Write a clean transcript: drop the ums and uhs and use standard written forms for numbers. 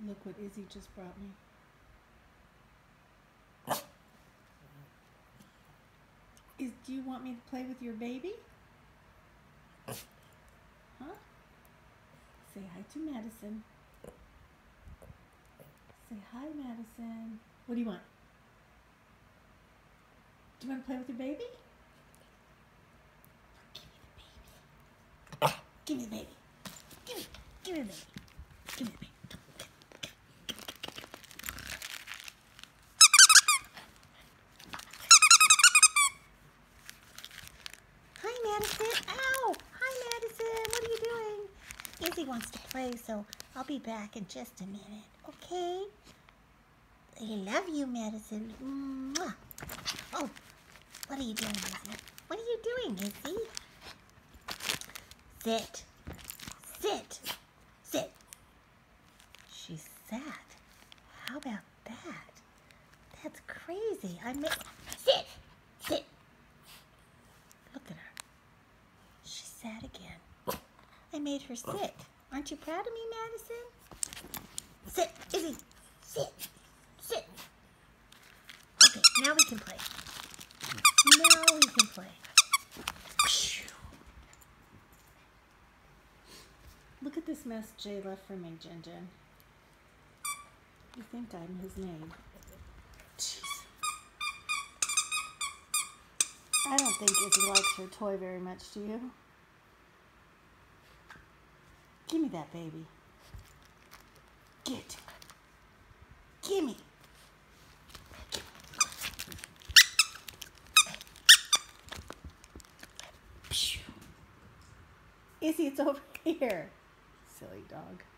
Look what Izzy just brought me. Do you want me to play with your baby? Huh? Say hi to Madison. Say hi, Madison. What do you want? Do you want to play with your baby? Give me the baby. Give me the baby. Give me the baby. Give me the baby. Hi, Madison. Ow! Hi, Madison. What are you doing? Izzy wants to play, so I'll be back in just a minute. Okay? I love you, Madison. Mwah. Oh, what are you doing, Izzy? What are you doing, Izzy? Sit. Sit. Sit. She sat. How about that? That's crazy. Sit. Sit. Look at her. She sat again. I made her sit. Aren't you proud of me, Madison? Sit, Izzy. Sit. Sit. Okay, now we can play. Now we can play. Look at this mess Jay left for me, Jen Jen. You think I'm his maid. Jeez. I don't think Izzy likes her toy very much, do you? Give me that baby. Get. Gimme. Izzy, it's over here. Silly dog.